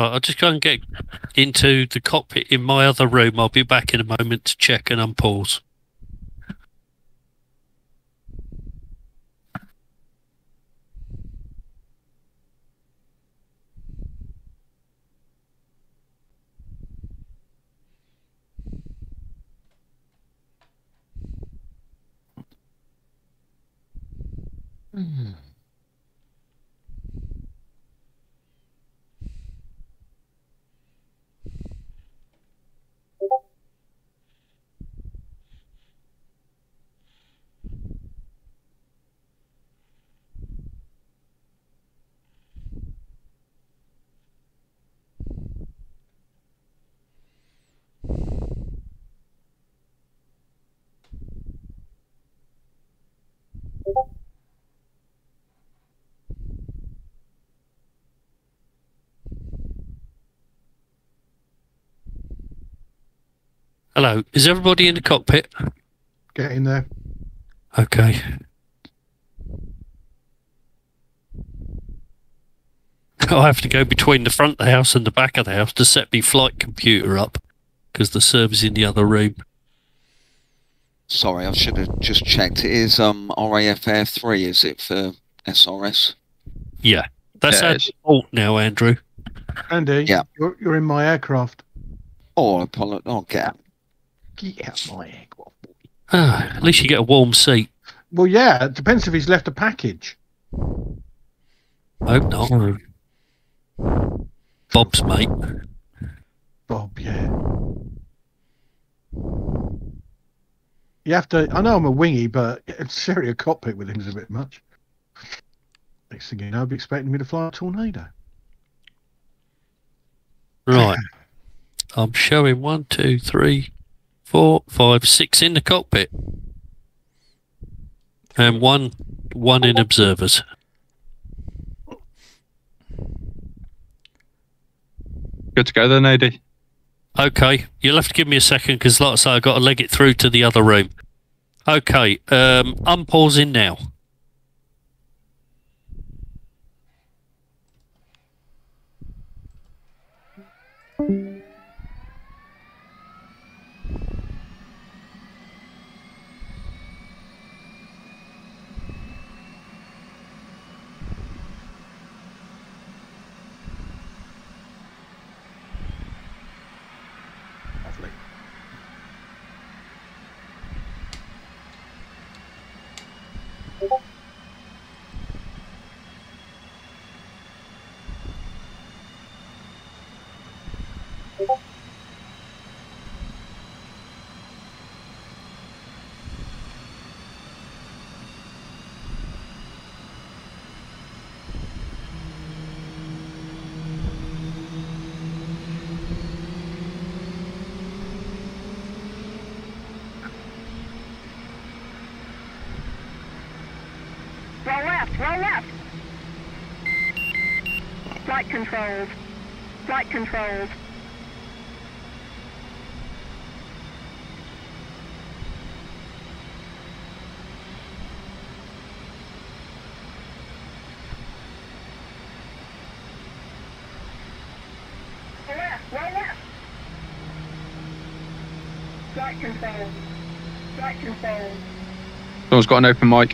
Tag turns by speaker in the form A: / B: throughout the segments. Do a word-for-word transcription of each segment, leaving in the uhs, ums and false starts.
A: Right, I'll just go and get into the cockpit in my other room. I'll be back in a moment to check and unpause. Hmm. Hello, is everybody in the cockpit?
B: Get in there.
A: Okay. I have to go between the front of the house and the back of the house to set my flight computer up because the server's in the other room.
C: Sorry, I should have just checked. It is um Rafair three, is it, for S R S?
A: Yeah, that's our
D: Yes.
A: default now, Andrew.
B: Andy,
C: Yeah.
B: you're, you're in my aircraft.
C: Oh, Apollo. Oh, get out.
B: Get out my aircraft.
A: Ah, at least you get a warm seat.
B: Well, yeah, it depends if he's left a package.
A: Hope not. Bob's mate.
B: Bob, yeah. You have to. I know I'm a wingy, but sharing a cockpit with him is a bit much. Next thing you know, I'll be expecting me to fly a tornado.
A: Right. I'm showing one, two, three, four, five, six in the cockpit. And one one in observers.
D: Good to go then, A D.
A: Okay, you'll have to give me a second because, like I say, I've got to leg it through to the other room. Okay, um, unpausing now.
B: Lovely.
E: Roll left, roll left. Flight controls. Flight controls. Roll left, roll left. Flight controls. Flight controls.
D: Someone's got an open mic.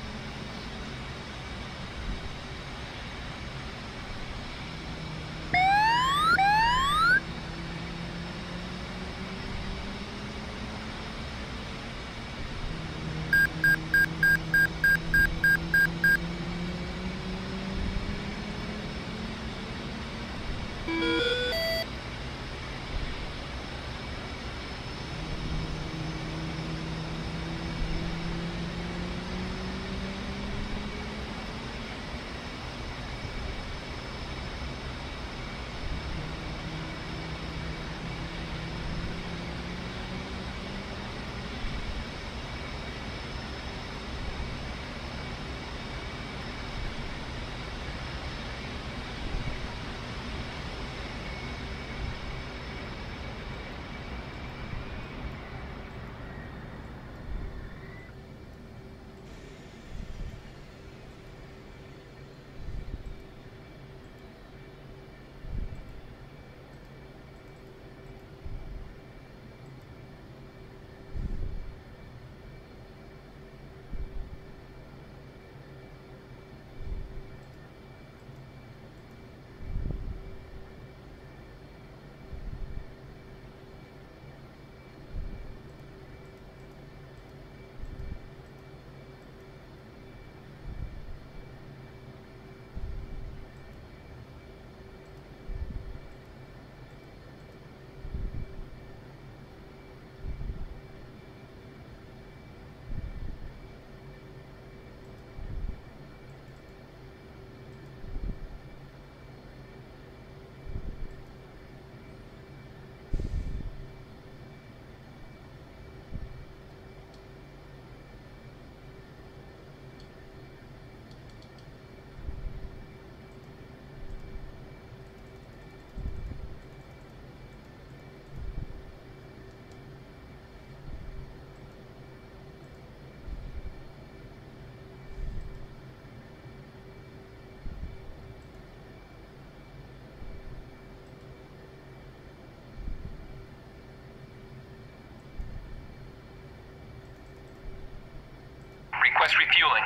F: Refueling.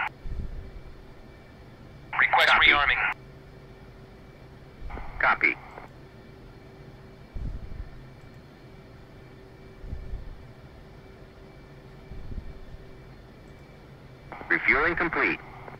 F: Request
G: Copy.
F: rearming.
G: Copy. Refueling complete.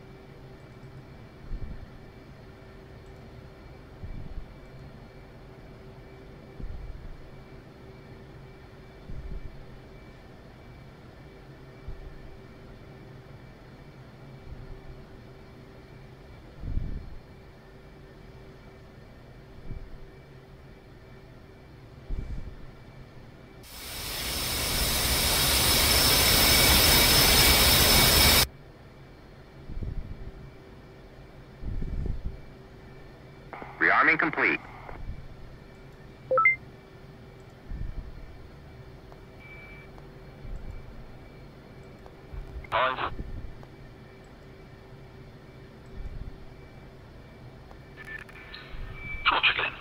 G: Rearming complete.
F: Five. Torch again.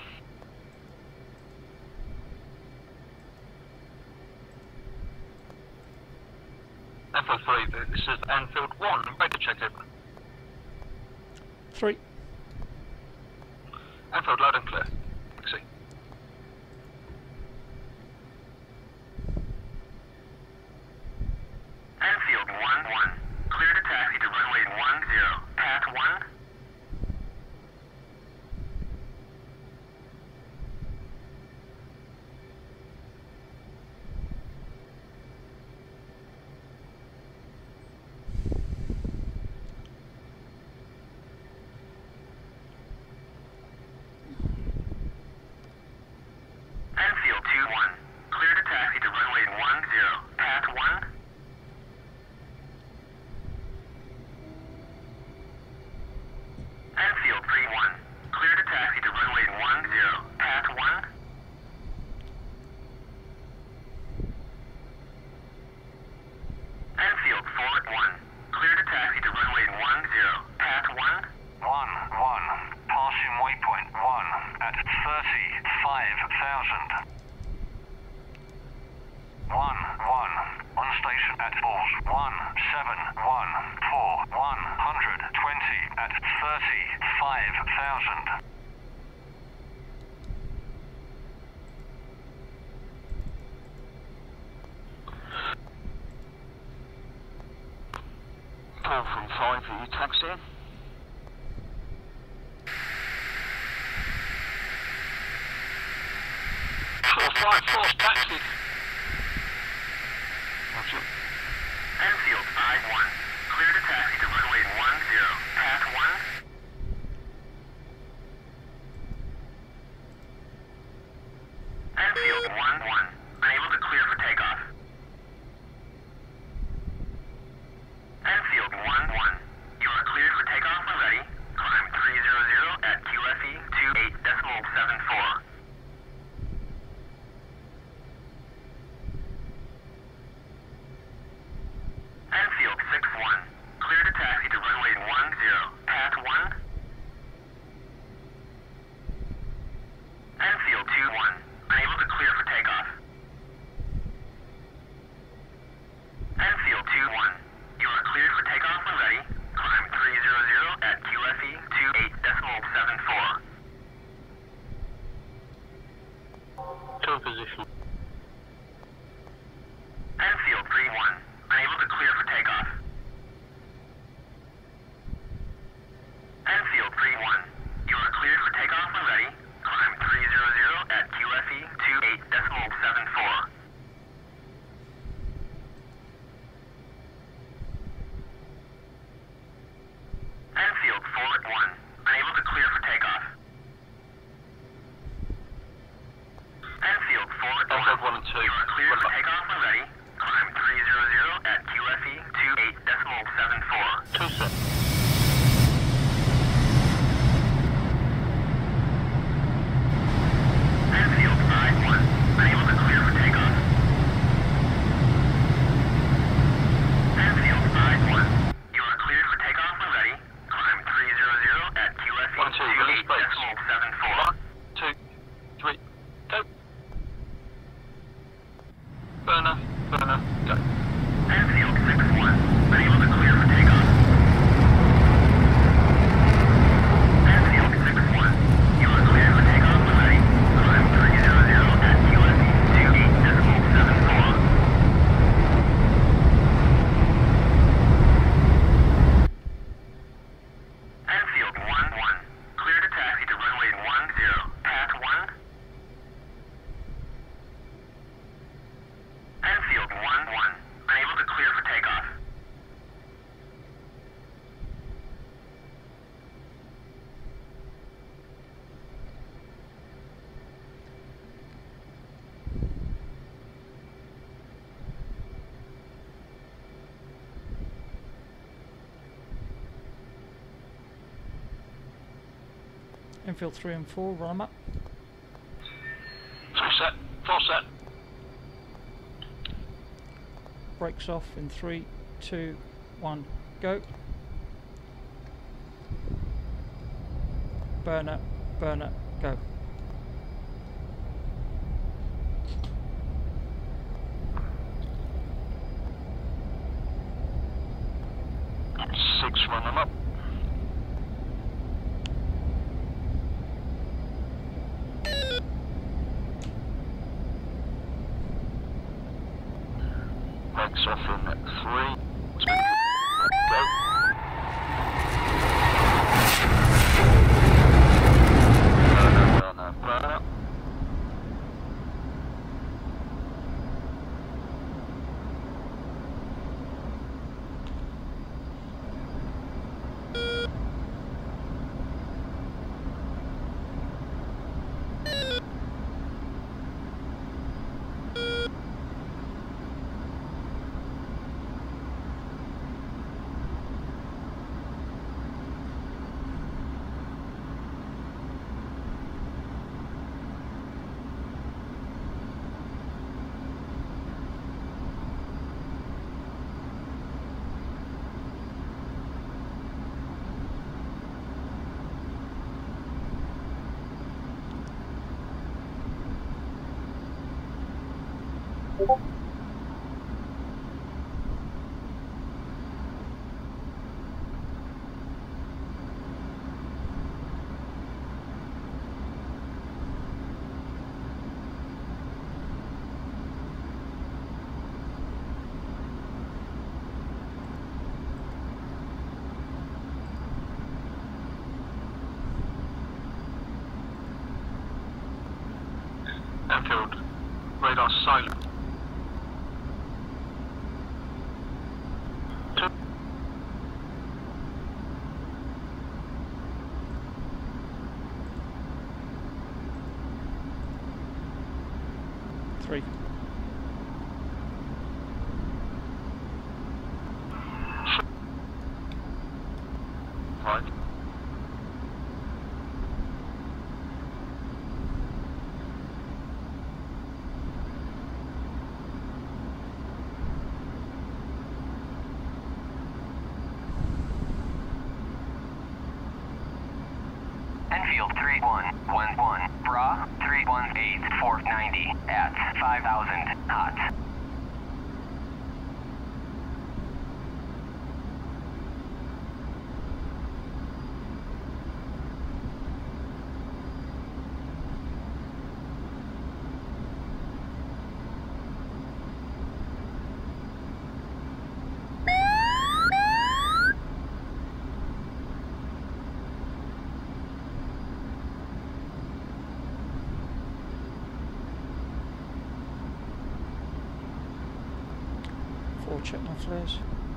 F: Enfield three, this is Enfield one, ready to check over.
A: Three.
F: Enfield loud and clear. Taxi.
G: Enfield one one. Clear to taxi to runway one zero. Path one. Enfield two one. Clear to taxi to runway one zero. Path one. Enfield three one. Clear to taxi to runway one zero. Path one. Enfield four one. Clear to taxi to runway one zero. Path one.
F: One, one. Passing waypoint one at thirty-five thousand. One, one. On station at balls one seven one four one hundred twenty at thirty-five thousand. Four from five, are you taxiing? Four five, four's taxied. Roger.
G: Enfield five one. Clear to taxi to runway one zero. Path one. Enfield one one. Unable to clear for takeoff. Enfield one one. You are cleared for takeoff when ready. Climb three hundred at Q F E two eight decimal seven four. Enfield six one. Clear to taxi to runway one
H: Enfield three and four, roll them up.
F: Full set. Full set.
H: Brakes off in three, two, one, go. Burner, burner, go.
F: Six, run them up. Brakes off in three, two, go. Burner, burner, burner. Enfield, radar silent. Two.
H: Three.
F: Five.
G: Enfield three one one one, Bra three one eight four ninety at five thousand hot.
H: Four, check my flares.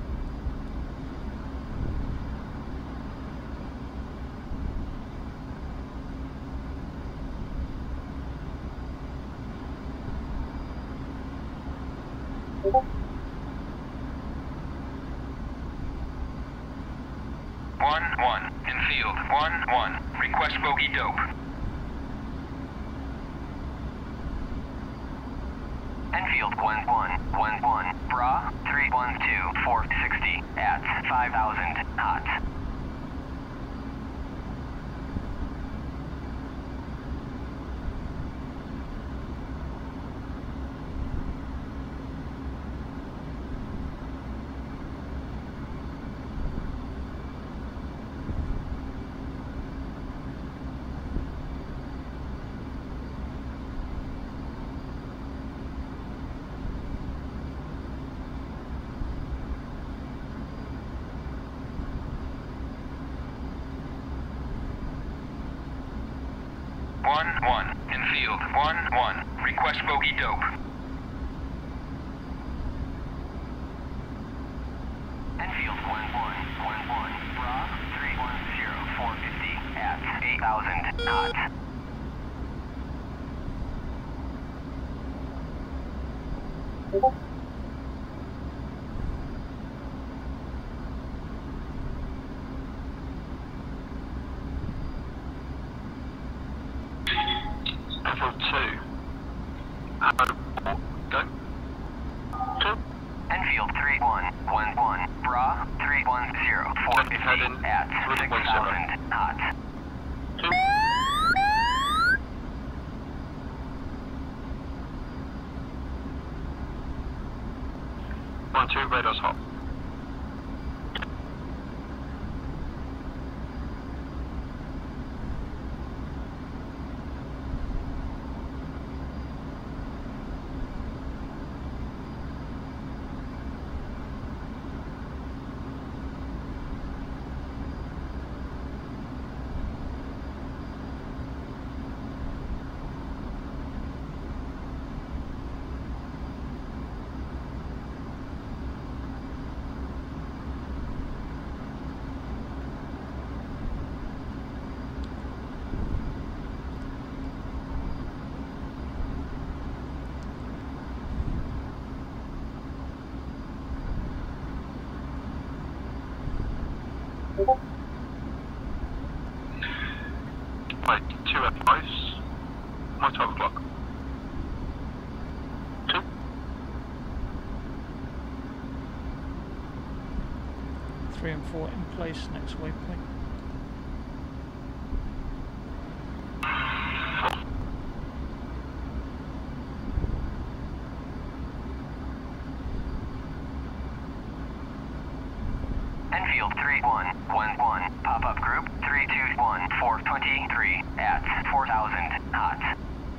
G: One one, Enfield one one, request bogey dope. Enfield one one one one, Bra three one two four sixty at five thousand hot. One one, Enfield one one, request bogey dope. Enfield one one one one, Bra three one zero four fifty at eight thousand hot.
F: Enfield two. Arrow four. Go. Two.
G: Enfield three one one one. Bra three one zero four fifty
F: Heading
G: at
F: three
G: six
F: one zero.
G: thousand knots.
F: Two. One two. Radar's hot. Right, two advice. My twelve o'clock. Two.
H: Three and four in place, next waypoint.
G: Enfield three one one one. Pop-up group three two one four twenty-three at four thousand knots.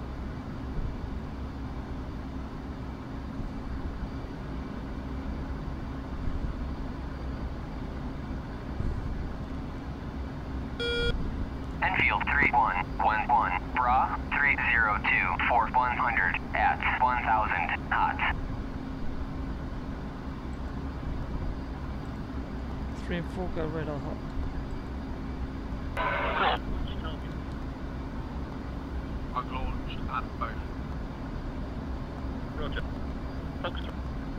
G: Enfield three one one one. Bra three zero two four one hundred at one thousand knots.
H: Three and four go radar hot.
F: I've launched at both. Roger. Foxtrot.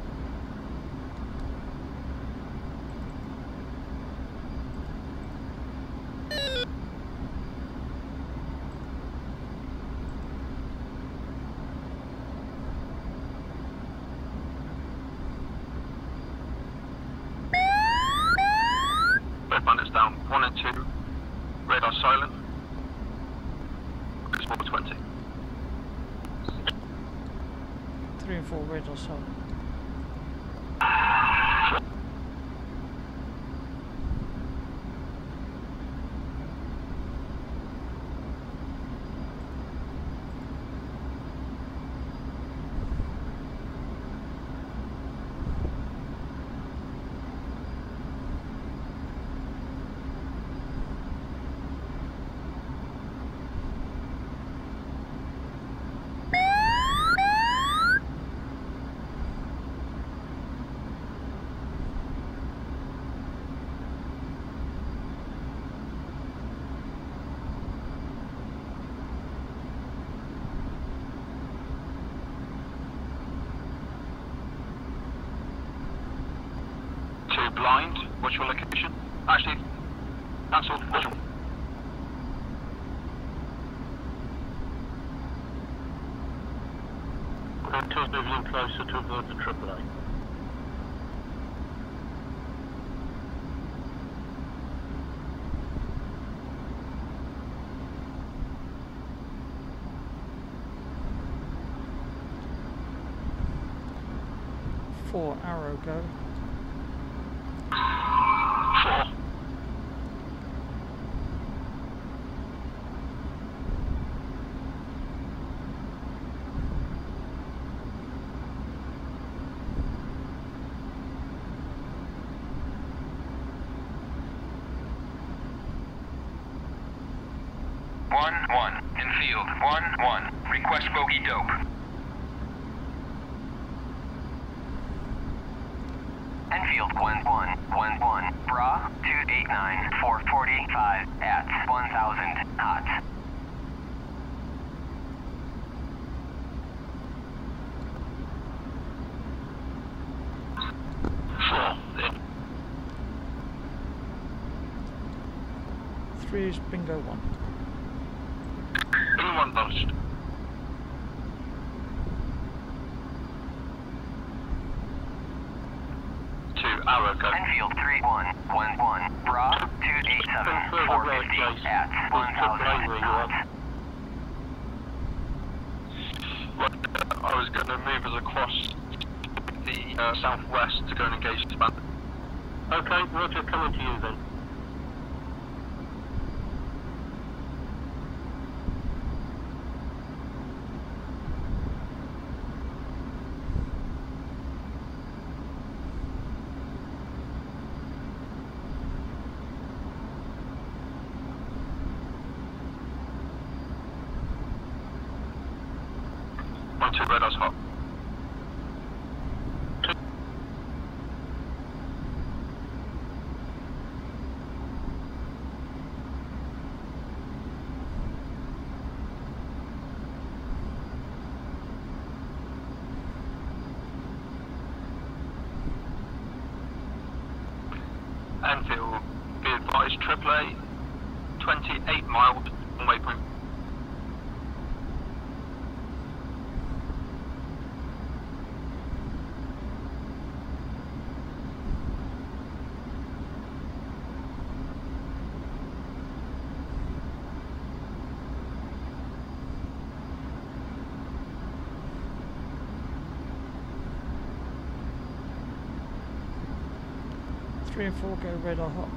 F: Both bandits down. One and two. Radar silent. It's four twenty.
H: Three and four radar silent.
F: Two blind. What's your location? Actually, cancel. What's your... Two's moving in closer to avoid the triple A.
H: Four arrow go.
F: Four.
G: One one. Enfield one one. Request bogey dope. Enfield one one one one. Bra two eight nine four forty-five at one thousand knots.
H: Three is bingo one.
F: Bingo one lost. Arrow, go.
G: Enfield three one one one, Bra two eight seven, four fifty at one thousand knots.
F: Right, uh, I was going to move us across the uh, southwest to go and engage the band. Okay, Roger, coming to you then. One, two, radar's hot. Two. Enfield, be advised, triple A, twenty-eight miles on waypoint.
H: Three and four go radar hot.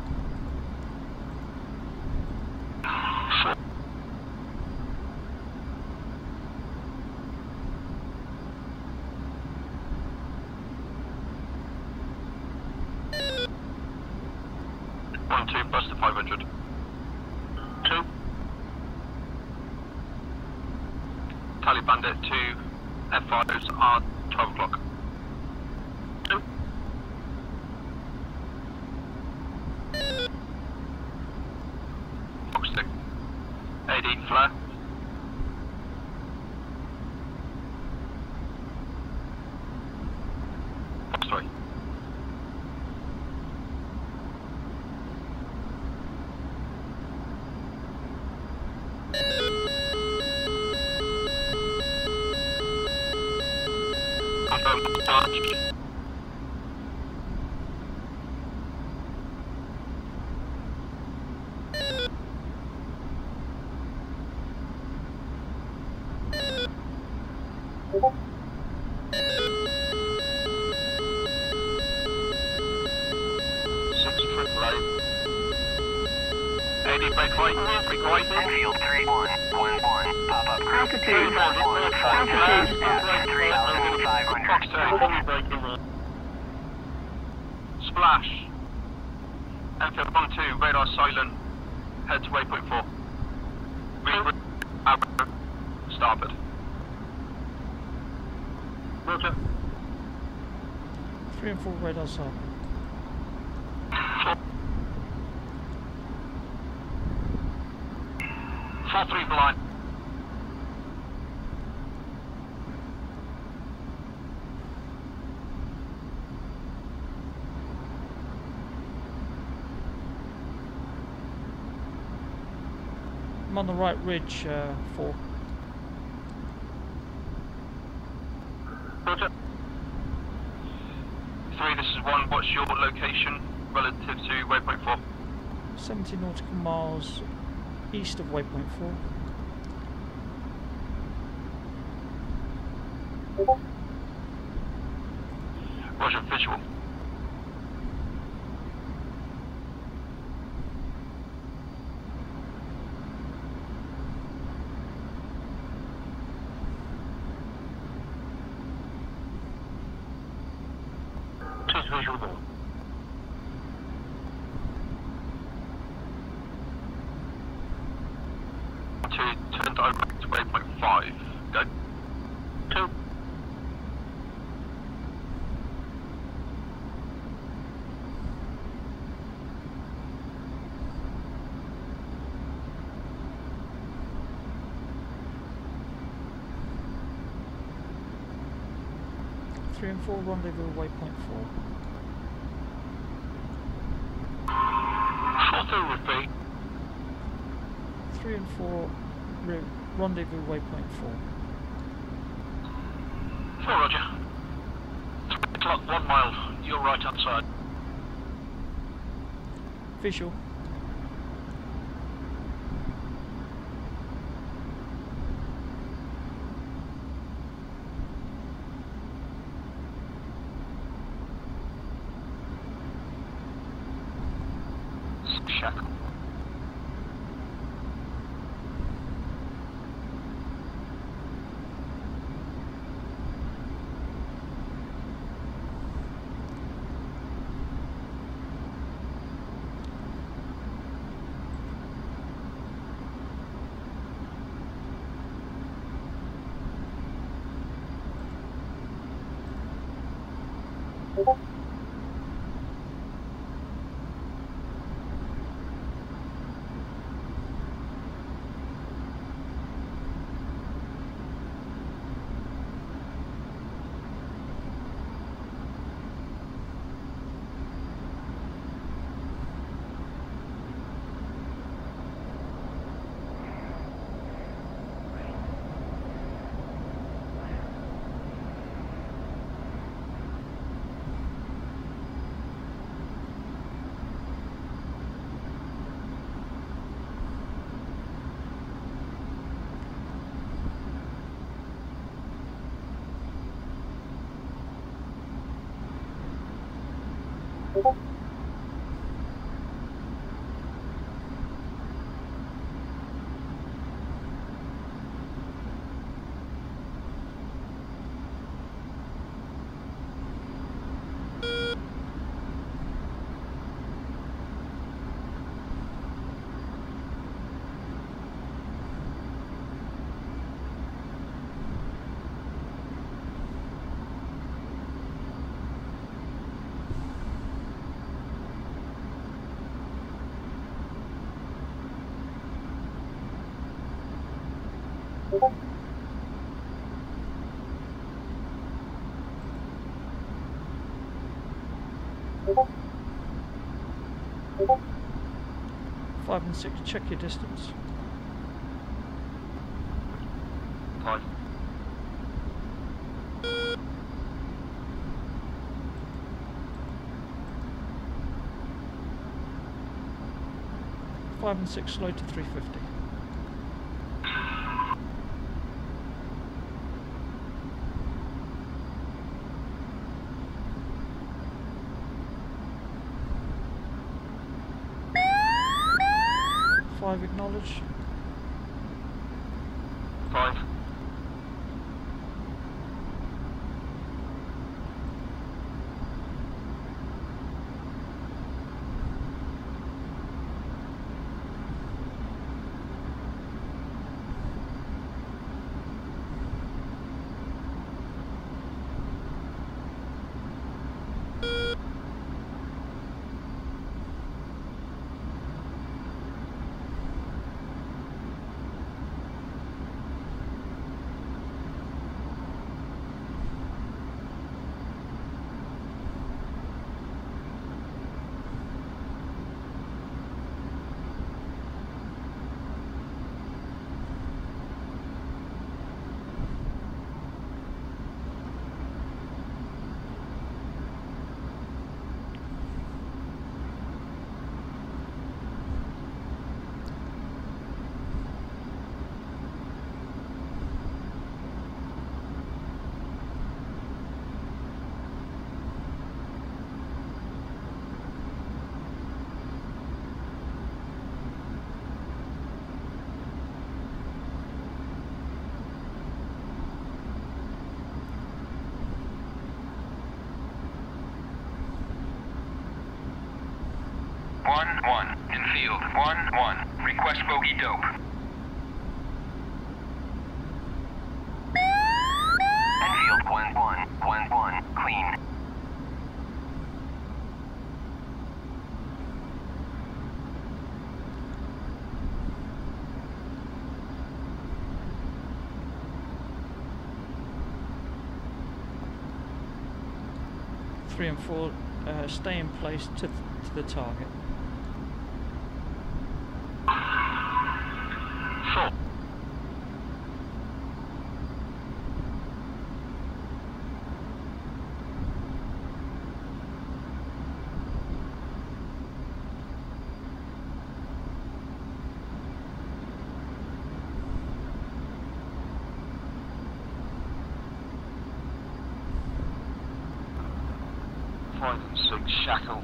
F: One, two, bus to five hundred. Two. Tally Bandit, two F fives are twelve o'clock. Two. Fox six. A D flare. Fox three. Confirm launch. Six triple A. A D break right, break right.
G: Enfield three one one one, pop up group
E: Altitude.
G: two one one five
E: Altitude.
G: at three thousand five hundred.
F: Splash. Enfield one two, radar silent. Head to waypoint four. Re arrow. Starboard. Roger.
H: Three and four radars hot.
F: Four three blind.
H: I'm on the right ridge, uh, four.
F: Roger. Three, this is one. What's your location relative to waypoint four?
H: seventy nautical miles east of waypoint four.
F: Roger, visual. Two visual there. Two, turn direct to waypoint five. Go. Two.
H: Three and four rendezvous waypoint four.
F: Four two, repeat.
H: Three and four re rendezvous waypoint four.
F: Four, Roger. Three o'clock, one mile. You're right outside.
H: Visual.
G: Shackle.
H: Five and six, check your distance.
G: Five.
H: Five and six, slow to three fifty. Five, acknowledge.
G: Five.
F: One, one. Enfield, one, one. Request bogey dope.
G: Enfield one one one one. Clean.
H: Three and four, uh, stay in place to, th to the target.
G: Four.
F: five and six, shackle.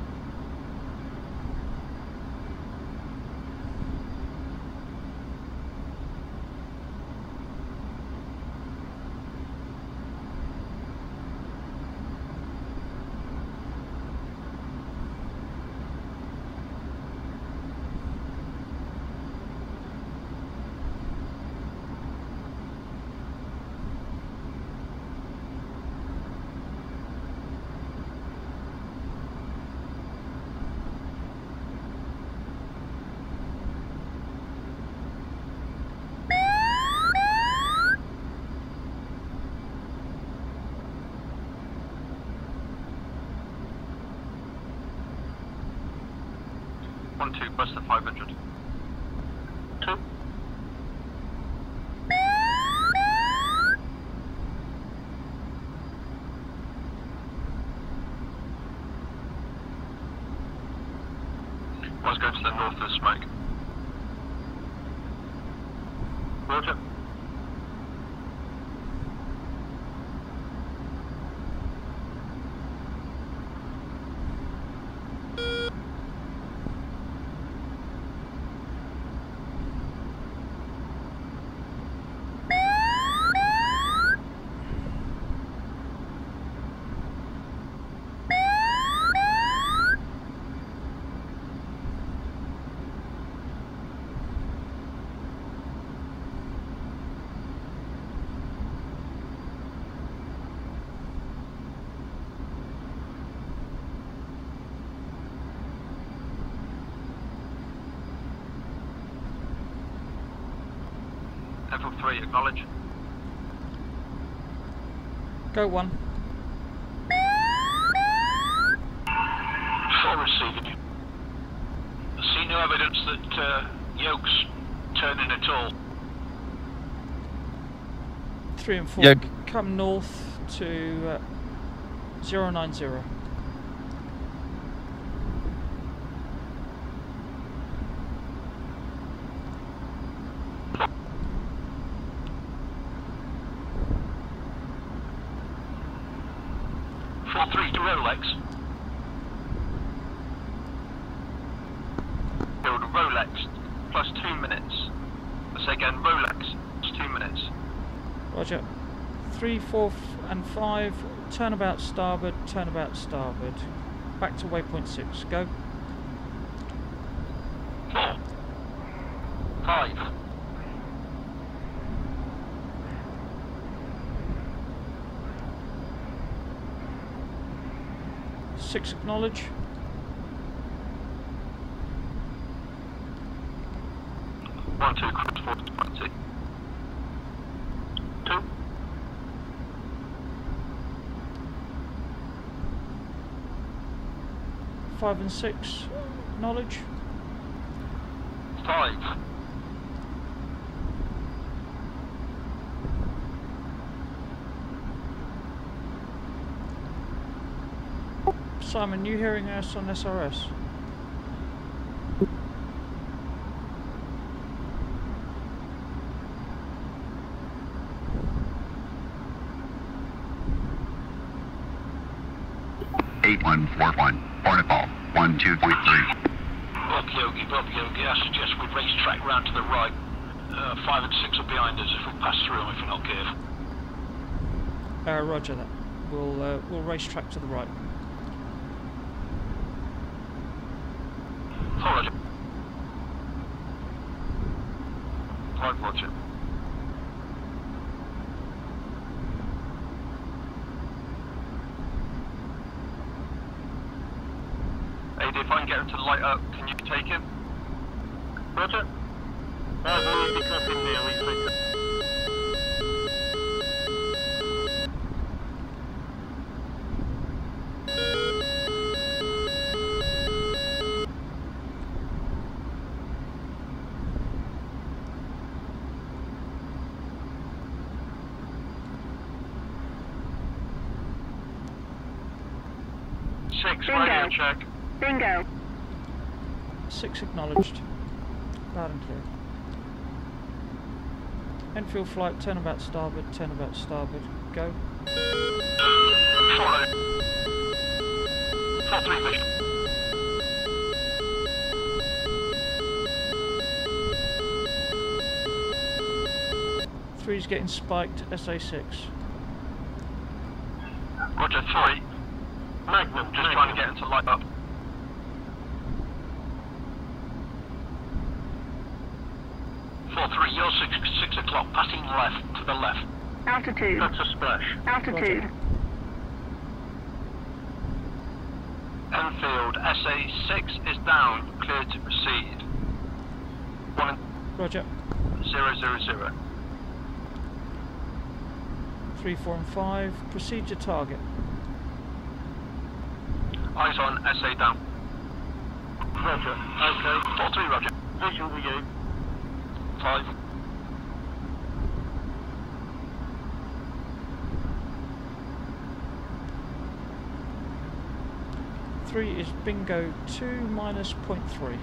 F: One two, bus to five hundred. Two. One's going to the north of the smoke. Roger. Enfield three, acknowledge.
H: Go one.
F: Four receiving. See no evidence that uh, yoke's turning at all.
H: Three and four.
D: Yeah.
H: Come north to uh, zero nine zero.
F: Four three to Rolex. Build Rolex plus two minutes. Let's say again Rolex plus two minutes.
H: Roger. Three, four, f and five. Turnabout starboard. Turnabout starboard. Back to waypoint six. Go.
F: Four. Five.
H: Six. Acknowledge.
F: One two cross four twenty. Two.
H: Five and six. Acknowledge.
F: Five.
H: Simon, you hearing us on S R S?
I: eight one four one, Hornet ball, one two point three.
F: Bob Yogi, Bob Yogi, I suggest we race track round to the right. Uh, five and six are behind us if we pass through them if we're not careful.
H: Uh, roger that. We'll uh, we'll race track to the right.
F: Oh, roger. Five, roger. A D, if I can get him to light up, can you take him? Roger. Uh, we'll pick up in there, we pick up. Six,
E: Bingo.
F: radio check.
E: Bingo.
H: Six acknowledged. Loud and clear. Enfield Flight, turnabout starboard, turnabout starboard. Go.
F: Follow. four three visual.
H: Three's getting spiked, S A six.
F: Roger, three. Magnum, just trying to get him to light up. four three, you're six, six o'clock, passing left, to the left.
E: Altitude.
F: That's a splash.
E: Altitude.
H: Roger.
F: Enfield, S A six is down, clear to proceed. One
H: Roger.
F: zero zero zero.
H: Three, four, and five. Proceed to target.
F: Eyes on, S A down. Roger, okay. four three, Roger. Visual with you. Five.
H: Three is bingo two minus point three.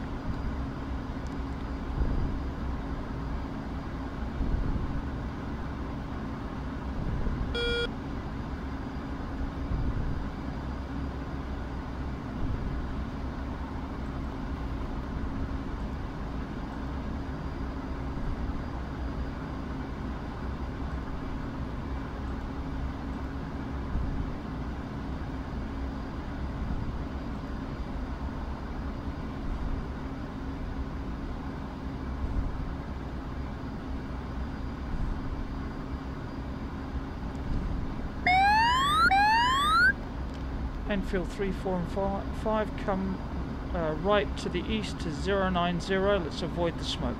H: Enfield three, four, and five, five come uh, right to the east to zero nine zero. Let's avoid the smoke.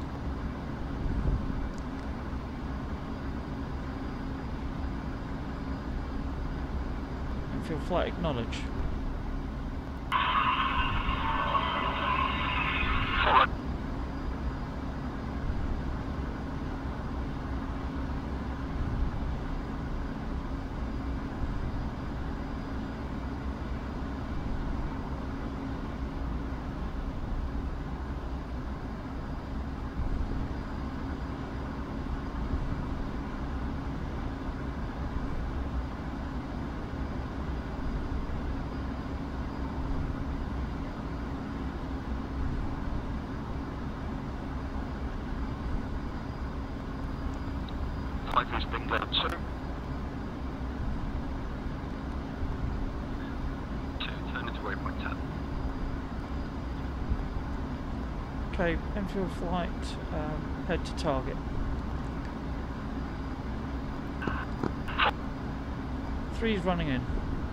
H: Enfield Flight, acknowledge.
F: Forward. Five is bingo two. Two, turn into waypoint ten.
H: Okay, Enfield Flight, um, head to target. Three's running in.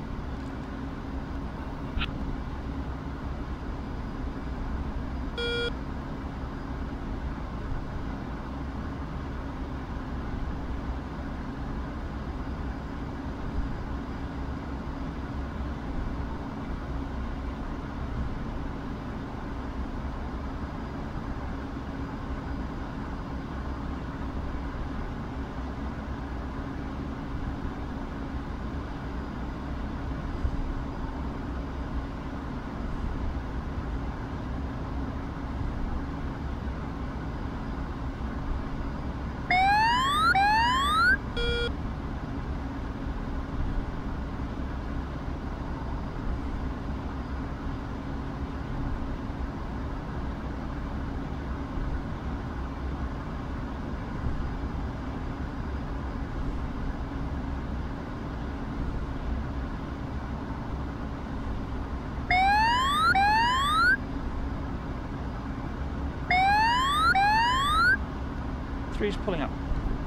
H: Three's pulling up.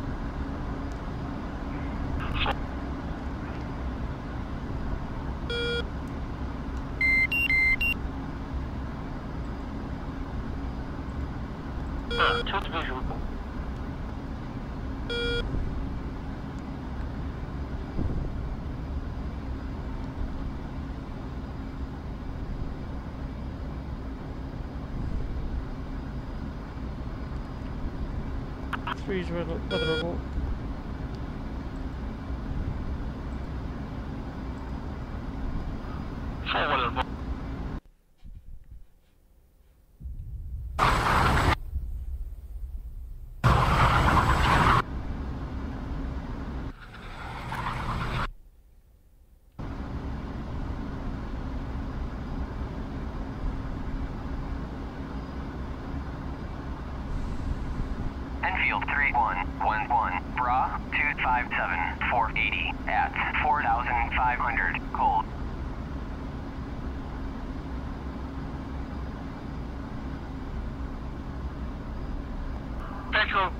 F: Uh, two to visual.
H: Three's weatherable.
F: Four weatherable.
G: Enfield three one one one, Bra two five seven, four eighty at four thousand five hundred, cold.
F: Petrol.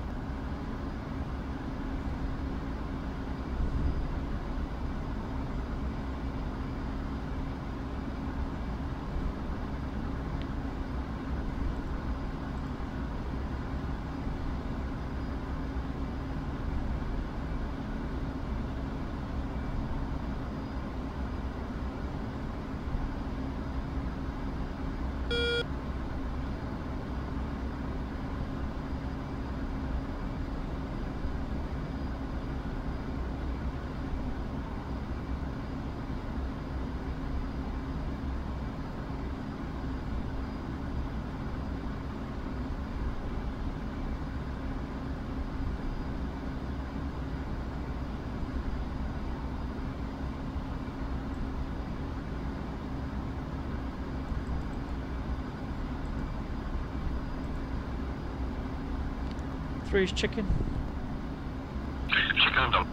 H: Three is chicken.
F: Chicken dog.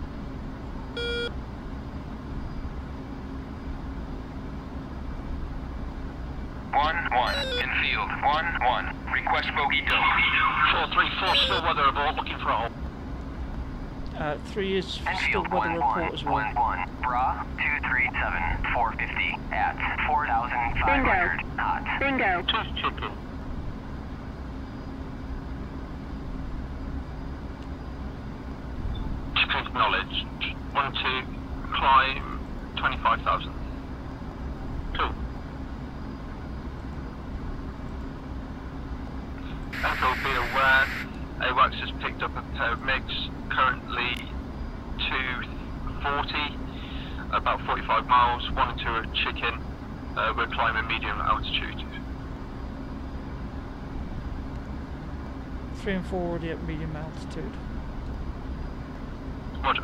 F: One, one, infield, one, one, request bogey dog. Four, three, four, still weather aboard, looking for a hole.
H: Uh, three is still
G: Enfield
H: weather
G: one
H: report
G: one
H: as well.
G: one one, Bra two three seven, four fifty at four thousand five hundred, hot.
E: Bingo.
F: Two chicken. Chicken acknowledged. One, two, climb twenty-five thousand. Two. Enfield, be aware, AWACS has picked up a pair of MiGs, currently two forty, about forty-five miles, one and two are chicken, uh, we're climbing medium altitude.
H: Three and four already at medium altitude.
F: Roger.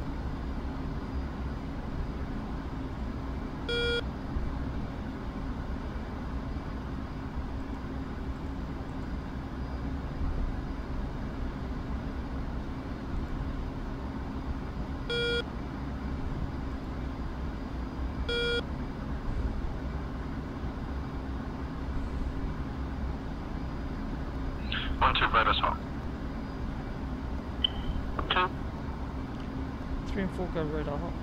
F: One, two, radar's hot. Two.
H: Three and four go radar hot.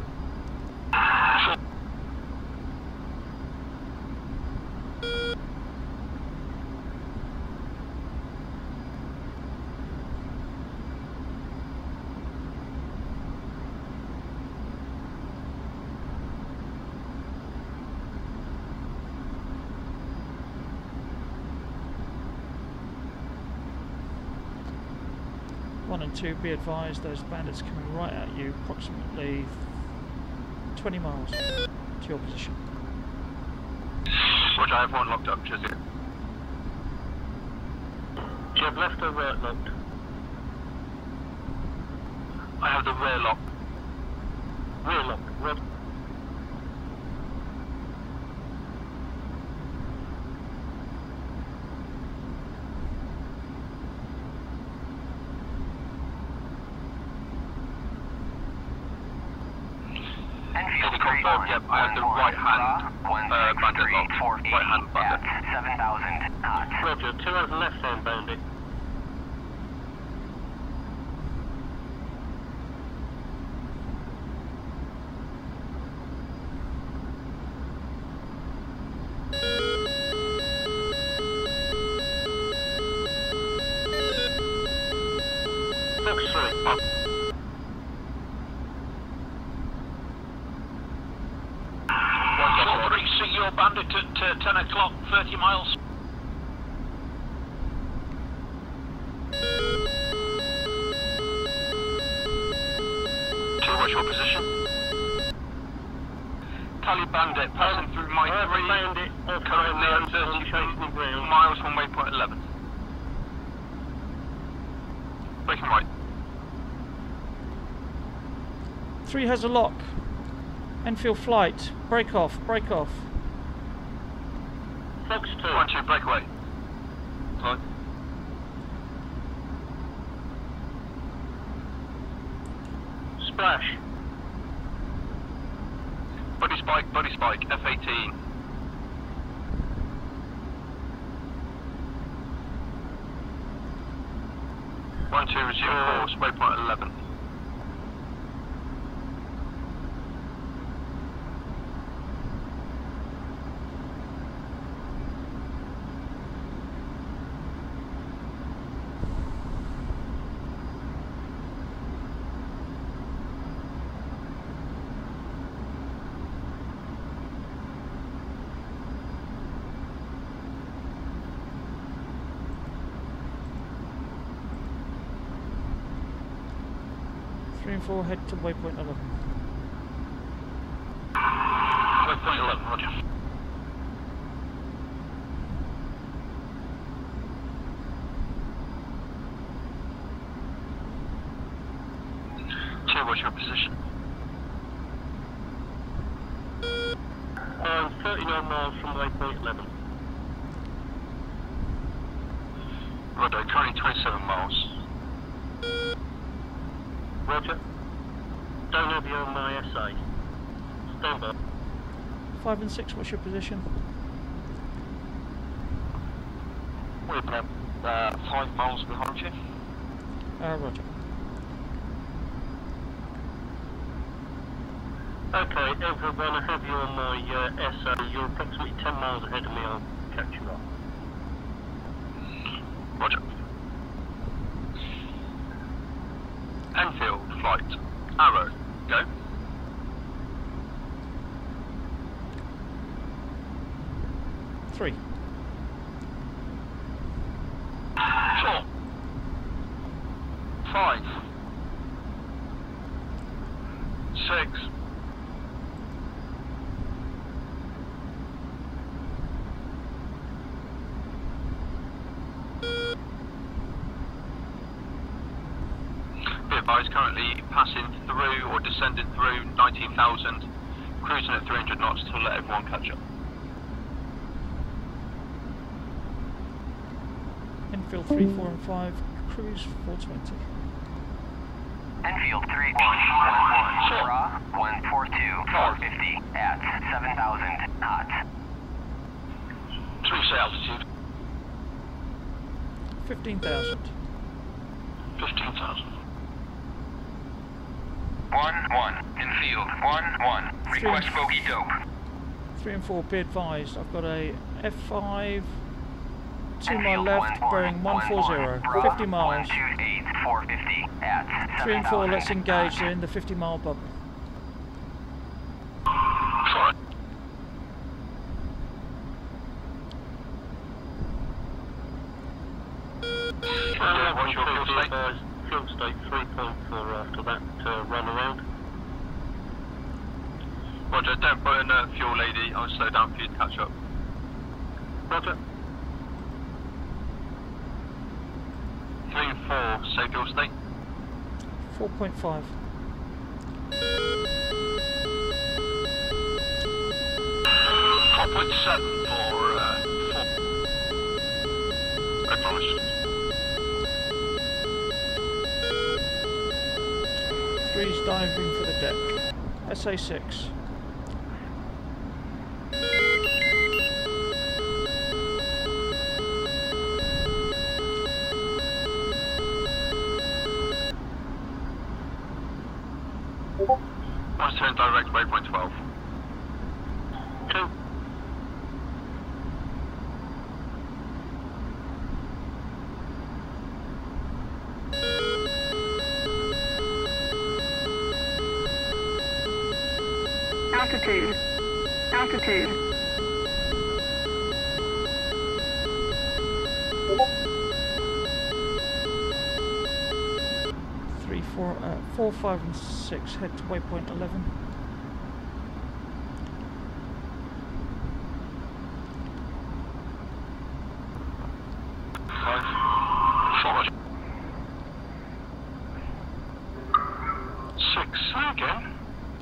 H: One and two, be advised, those bandits coming right at you, approximately twenty miles to your position.
F: Roger, I have one locked up, Jesse. Do you have left or right locked? I have the rear lock. Rear lock, rear.
G: Enfield
F: Confirmed,
G: three one
F: yep, I have the right hand,
G: one
F: uh,
G: six
F: bandit
G: three
F: lock.
G: four eighty
F: Right hand bandit.
G: at seven thousand, hot.
F: Roger, two has left hand bandit. Fox three, up. Four three, see your bandit at uh, ten o'clock, thirty miles. Two, what's your position? Tally bandit, passing through my three, bandit, currently at thirty miles from waypoint eleven. Breaking right.
H: Three has a lock. Enfield Flight, break off, break off.
F: Fox two. One, two, breakaway. Right. flash. Body spike, body spike, F eighteen. One two resume course, waypoint eleven.
H: three and four, head to waypoint eleven.
F: Waypoint eleven, roger. Two, what's your position? I'm thirty-nine miles from waypoint eleven. Roger, currently twenty-seven miles. Roger. Don't have you on my S A. Stand by.
H: Five and six, what's your position?
F: We're about uh, five miles behind you.
H: Uh, roger.
F: Okay, everyone, I have you on my uh, S A. You're approximately ten miles ahead of me. I'll catch you up. Roger. Enfield Flight. Arrow. Go.
H: Three.
F: Four. Five. Six. Be advised, currently passing through or descending through nineteen thousand, cruising at three hundred knots to let everyone catch up.
H: Enfield three, four and five, cruise four twenty.
G: Enfield three one one one, raw one four two four fifty at seven thousand knots.
F: Three say altitude.
H: fifteen thousand.
F: Fifteen thousand.
G: One one, Enfield one one, request
H: Three.
G: bogey dope.
H: three and four, be advised, I've got a F five, to my
G: Enfield
H: left,
G: one one,
H: bearing one four zero,
G: raw
H: fifty miles.
G: one two eight four fifty at
H: three and four, let's
G: seven thousand
H: engage,
G: knots.
H: they're in the fifty mile bubble.
F: Sorry. Uh, what's your fuel state? Fuel state three point four after that uh, run around. Roger, don't put in uh, fuel, lady. I'll slow down for you to catch up. Roger. Three and four, say fuel state.
H: four point five.
F: four point seven for uh, four. Acknowledged.
H: Three's diving for the deck. S A six.
F: One turn direct, waypoint twelve. Two.
E: Altitude. Altitude.
H: Three, four, uh, four, five, and six. Head to waypoint eleven.
F: Five. Four. Six. Again.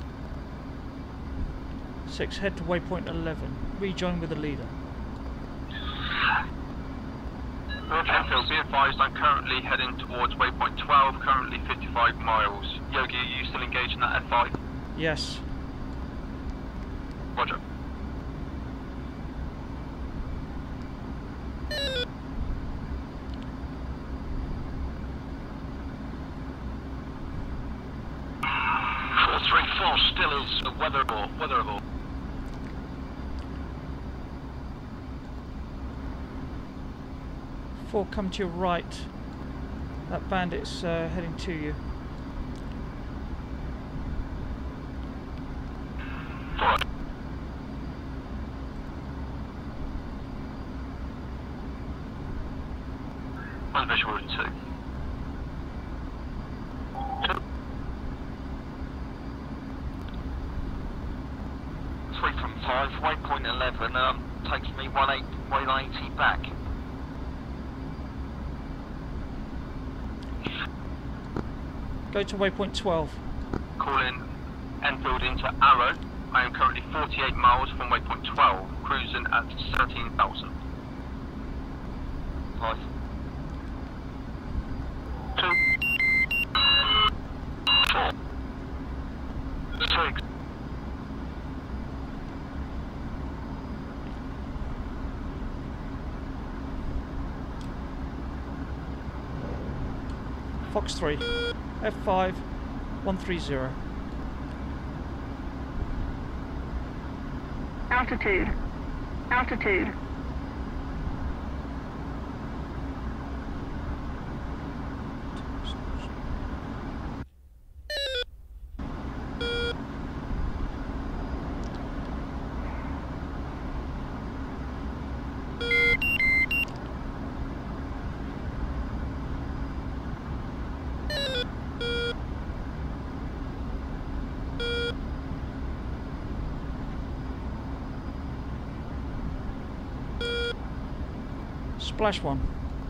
H: Six. Head to waypoint eleven. Rejoin with the leader.
F: Enfield, be advised I'm currently heading towards waypoint twelve, currently fifty-five miles. Yogi, are you still engaged in that F five?
H: Yes.
F: Roger. four three four still is weatherable, weatherable.
H: Four, come to your right. That bandit's uh, heading to you.
F: Four. One visual route two. Two. Three from five, waypoint eleven, um, takes me one eight, one eighty back.
H: Go to waypoint twelve.
F: Calling Enfield into Arrow. I am currently forty-eight miles from waypoint twelve, cruising at seventeen thousand. Five. Two. Four. Six.
H: Fox three. F five, one three zero.
E: Altitude. Altitude.
H: Splash one.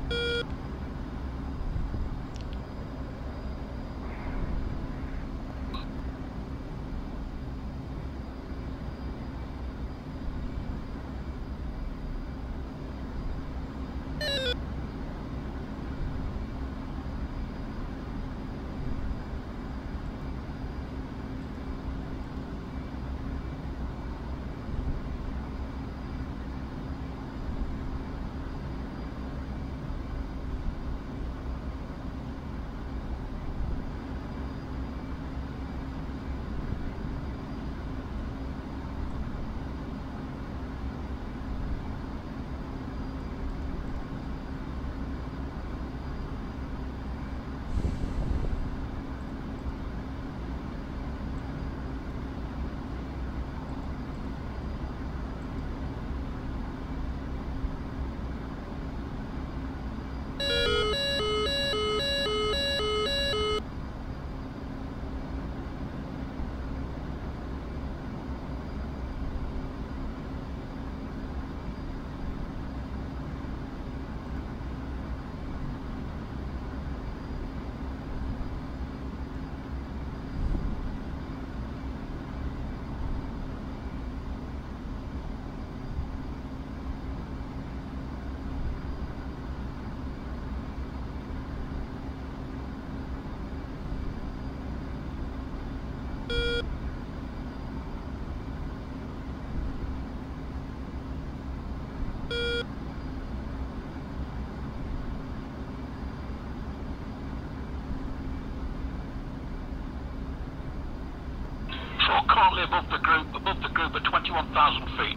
F: Currently above the group, above the group at twenty-one thousand feet.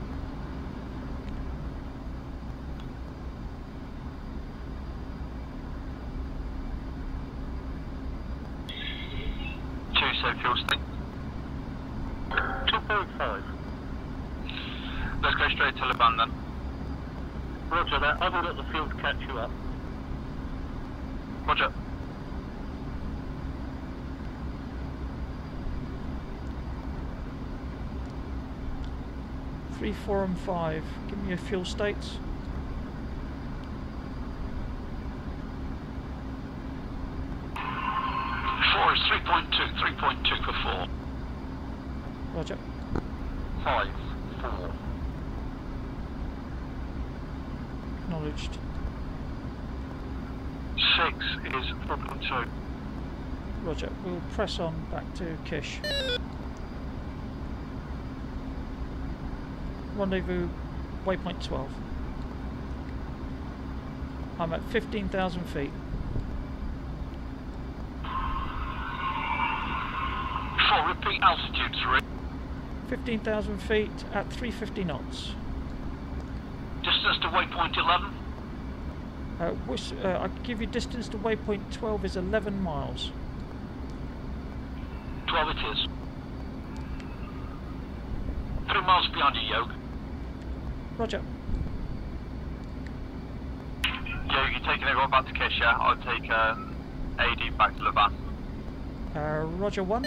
F: Two safe fuel state. two point five. Let's go straight to Leban then. Roger that. I will let the field catch you up. Roger.
H: Three, four, and five. Give me your fuel states.
F: Four is three point two. three point two for four.
H: Roger.
F: Five, four.
H: Acknowledged.
F: six is four point two.
H: Roger. We'll press on back to Kish. Rendezvous, waypoint twelve. I'm at fifteen thousand feet.
F: Four, repeat altitude three.
H: fifteen thousand feet at three hundred fifty knots.
F: Distance to waypoint eleven.
H: Uh, which, uh, I give you distance to waypoint twelve is eleven miles.
F: twelve it is. Three miles beyond you, Yoke.
H: Roger.
F: Yoke, you're taking everyone back to Kish, yeah? I'll take um, A D back to Levan.
H: Uh, Roger one.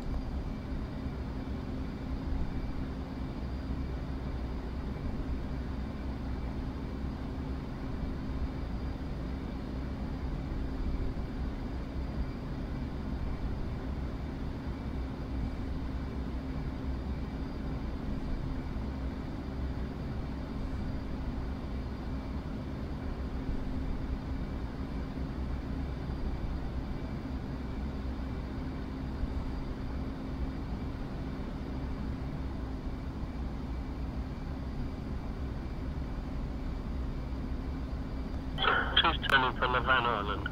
F: Two's turning for Levan Island.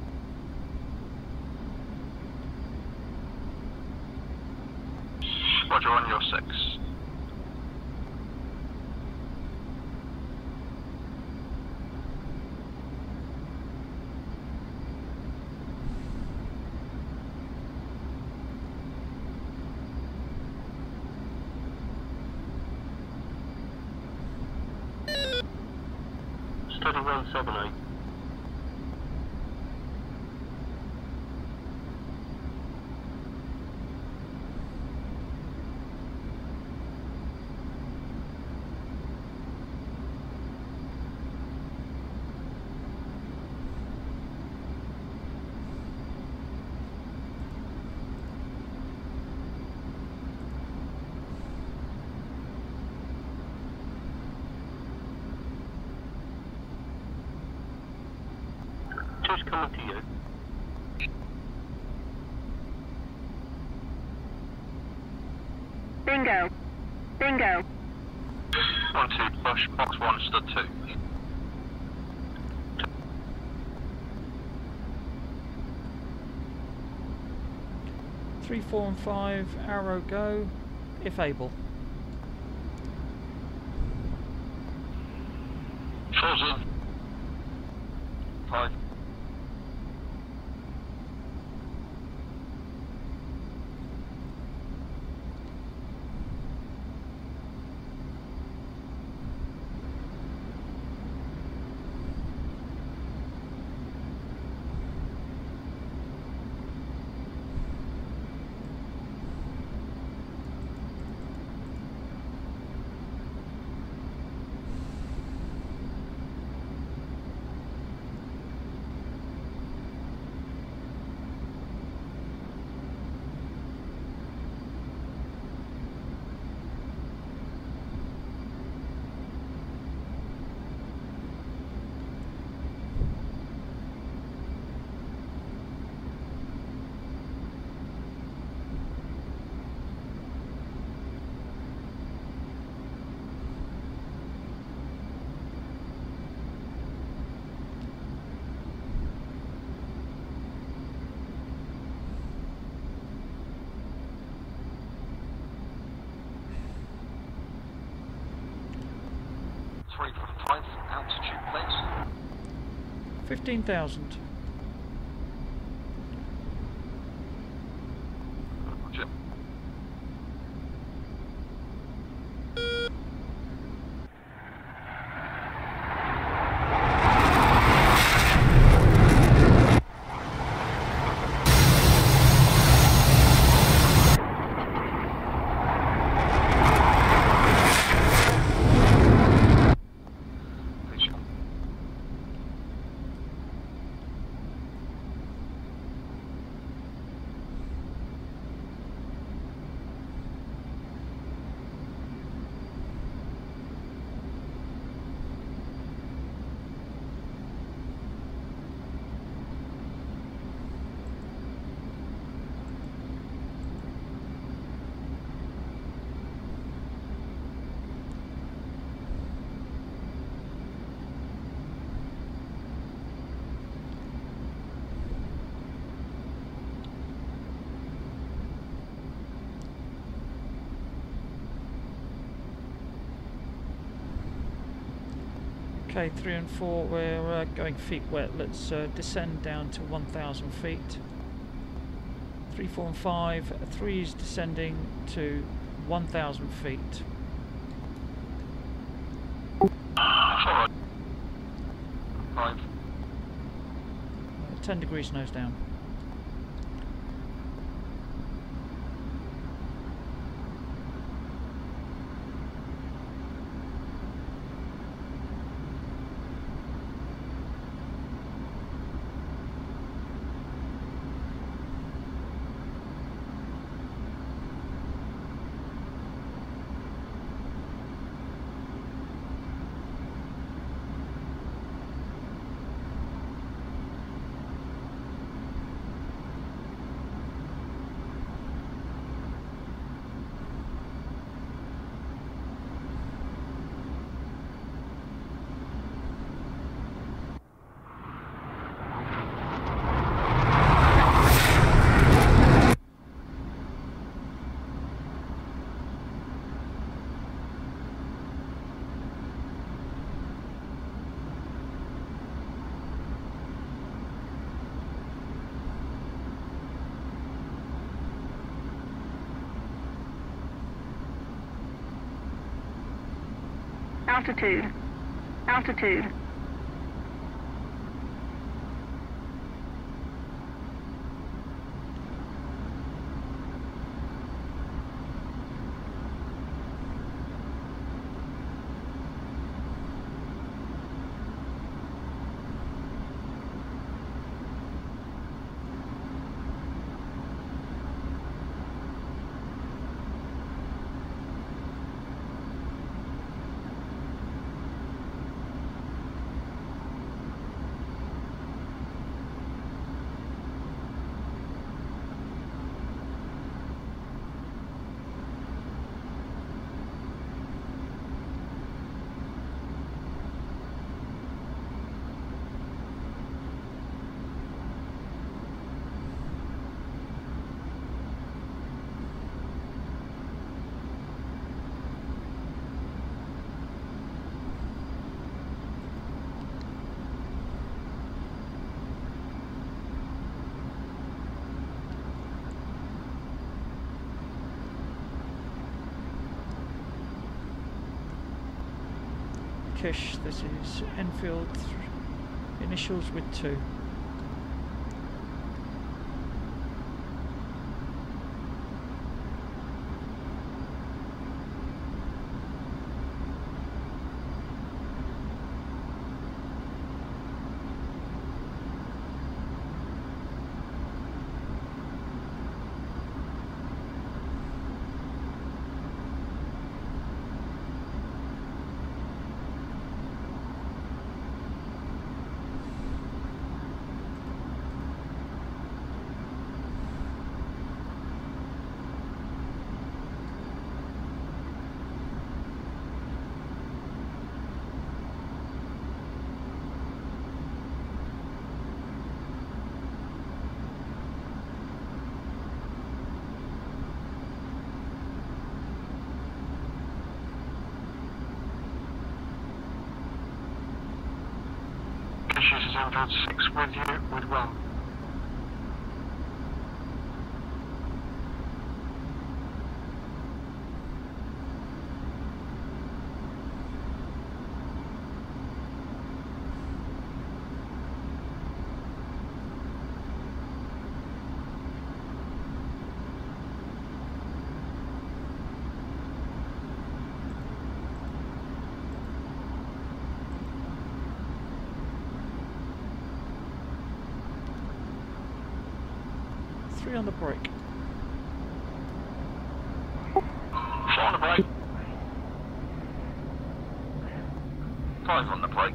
F: Roger, on your six. Steady one seven eight. Two's coming to you.
E: Bingo. Bingo.
F: One two push, box one stood two.
H: Three, four, and five. Arrow go, if able.
F: Four's in. Five. Three for five, altitude please.
H: Fifteen thousand.
F: Roger.
H: Okay, three and four, we're uh, going feet wet. Let's uh, descend down to one thousand feet. Three, four, and five. Three is descending to one thousand feet.
F: Five.
H: Uh, ten degrees nose down.
E: Altitude. Altitude.
H: Kish, this is Enfield, initials with two.
F: This is Enfield six with you, with one.
H: Three on the brake.
F: Four on the brake. Five on the brake.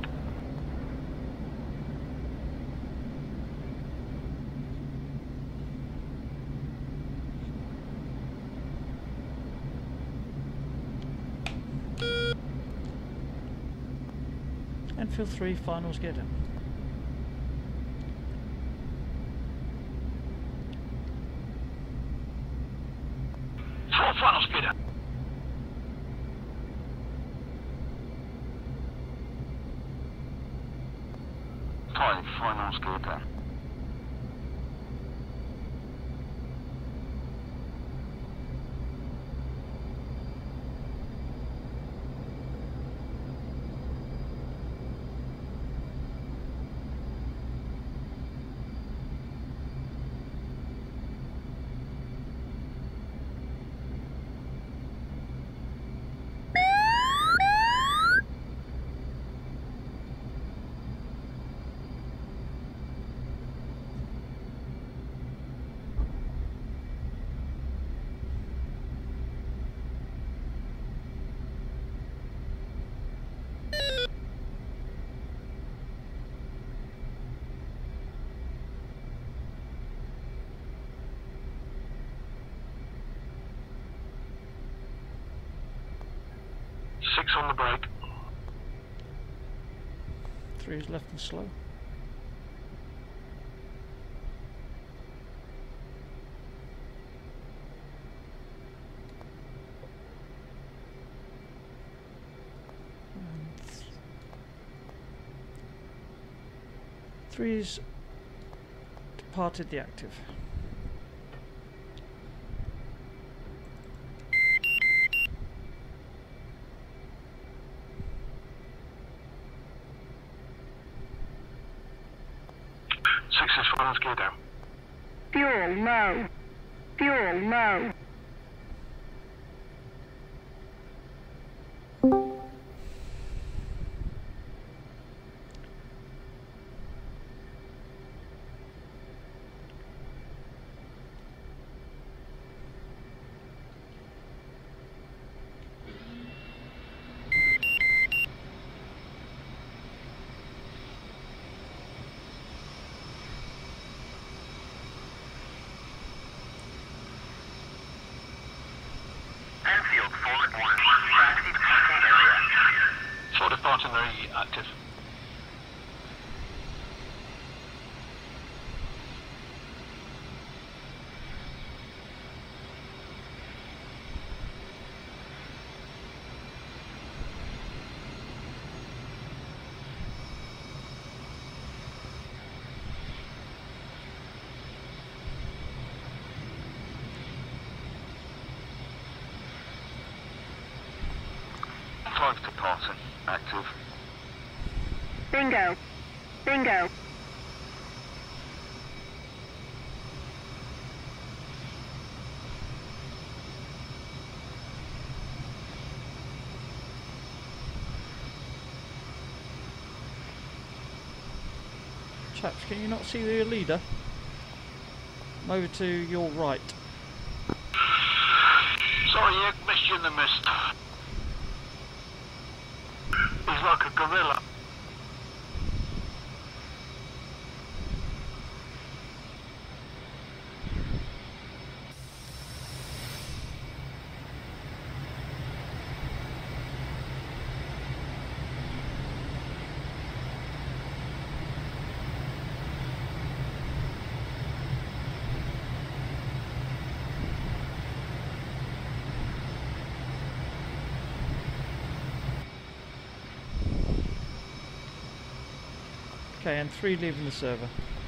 H: Enfield three, finals get in.
F: Four final speeder. North gear down. Six on the brake.
H: Three is left and slow. And th three's departed the active.
F: Six is full gear down.
E: Fuel low. Fuel low.
G: Enfield Flight one. Taxi departing area.
F: Four departing area active. Five departing active.
E: Bingo. Bingo.
H: Chaps, can you not see the leader? I'm over to your right.
F: Sorry, you missed you in the mist. He's like a gorilla.
H: Okay, and three leaving the server.